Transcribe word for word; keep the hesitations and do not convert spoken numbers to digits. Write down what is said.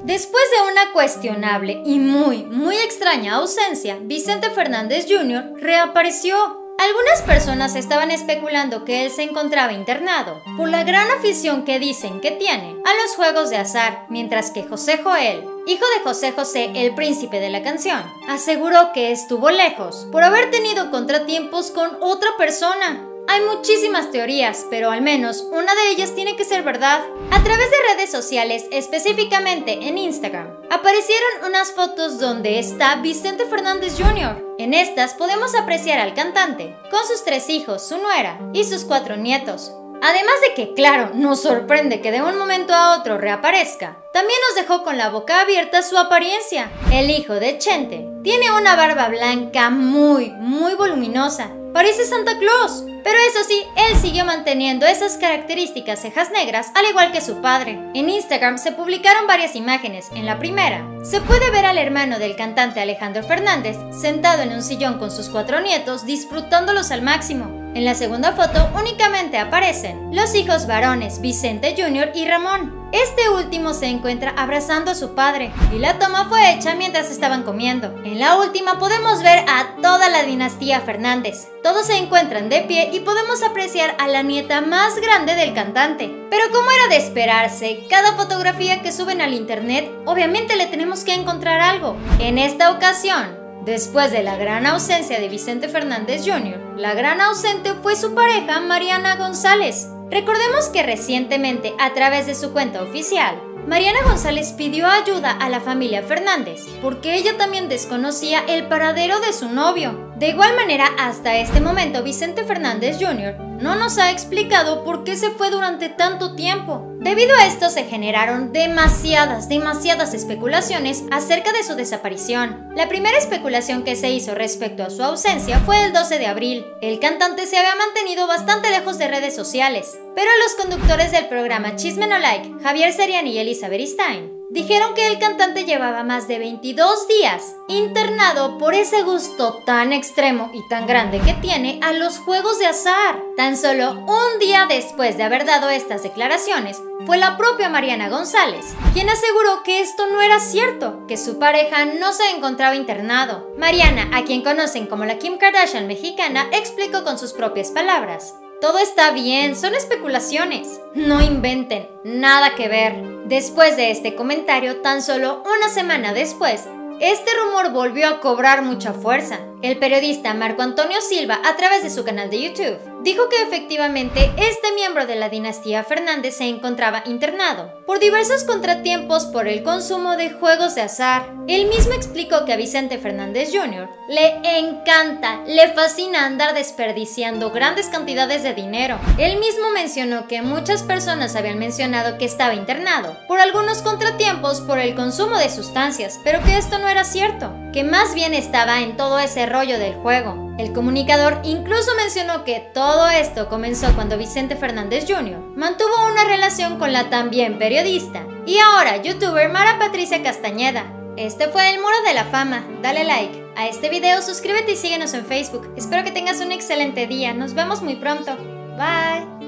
Después de una cuestionable y muy, muy extraña ausencia, Vicente Fernández junior reapareció. Algunas personas estaban especulando que él se encontraba internado por la gran afición que dicen que tiene a los juegos de azar, mientras que José Joel, hijo de José José, el príncipe de la canción, aseguró que estuvo lejos por haber tenido contratiempos con otra persona. Hay muchísimas teorías, pero al menos una de ellas tiene que ser verdad. A través de redes sociales, específicamente en Instagram, aparecieron unas fotos donde está Vicente Fernández junior En estas podemos apreciar al cantante, con sus tres hijos, su nuera y sus cuatro nietos. Además de que, claro, nos sorprende que de un momento a otro reaparezca, también nos dejó con la boca abierta su apariencia. El hijo de Chente tiene una barba blanca muy, muy voluminosa. Parece Santa Claus. Pero eso sí, él siguió manteniendo esas características cejas negras, al igual que su padre. En Instagram se publicaron varias imágenes. En la primera, se puede ver al hermano del cantante Alejandro Fernández sentado en un sillón con sus cuatro nietos, disfrutándolos al máximo. En la segunda foto únicamente aparecen los hijos varones Vicente junior y Ramón. Este último se encuentra abrazando a su padre y la toma fue hecha mientras estaban comiendo. En la última podemos ver a toda la dinastía Fernández. Todos se encuentran de pie y podemos apreciar a la nieta más grande del cantante. Pero como era de esperarse, cada fotografía que suben al internet, obviamente le tenemos que encontrar algo. En esta ocasión, después de la gran ausencia de Vicente Fernández junior, la gran ausente fue su pareja Mariana González. Recordemos que recientemente, a través de su cuenta oficial, Mariana González pidió ayuda a la familia Fernández porque ella también desconocía el paradero de su novio. De igual manera, hasta este momento Vicente Fernández junior no nos ha explicado por qué se fue durante tanto tiempo. Debido a esto se generaron demasiadas, demasiadas especulaciones acerca de su desaparición. La primera especulación que se hizo respecto a su ausencia fue el doce de abril. El cantante se había mantenido bastante lejos de redes sociales, pero los conductores del programa Chisme No Like, Javier Seriani y Elizabeth Stein, dijeron que el cantante llevaba más de veintidós días internado por ese gusto tan extremo y tan grande que tiene a los juegos de azar. Tan solo un día después de haber dado estas declaraciones, fue la propia Mariana González quien aseguró que esto no era cierto, que su pareja no se encontraba internado. Mariana, a quien conocen como la Kim Kardashian mexicana, explicó con sus propias palabras: todo está bien, son especulaciones. No inventen, nada que ver. Después de este comentario, tan solo una semana después, este rumor volvió a cobrar mucha fuerza. El periodista Marco Antonio Silva, a través de su canal de YouTube, dijo que efectivamente este miembro de la dinastía Fernández se encontraba internado por diversos contratiempos por el consumo de juegos de azar. Él mismo explicó que a Vicente Fernández junior le encanta, le fascina andar desperdiciando grandes cantidades de dinero. Él mismo mencionó que muchas personas habían mencionado que estaba internado por algunos contratiempos por el consumo de sustancias, pero que esto no era cierto, que más bien estaba en todo ese rollo del juego. El comunicador incluso mencionó que todo esto comenzó cuando Vicente Fernández junior mantuvo una relación con la también periodista y ahora youtuber Mara Patricia Castañeda. Este fue el Muro de la Fama. Dale like a este video, suscríbete y síguenos en Facebook. Espero que tengas un excelente día. Nos vemos muy pronto. Bye.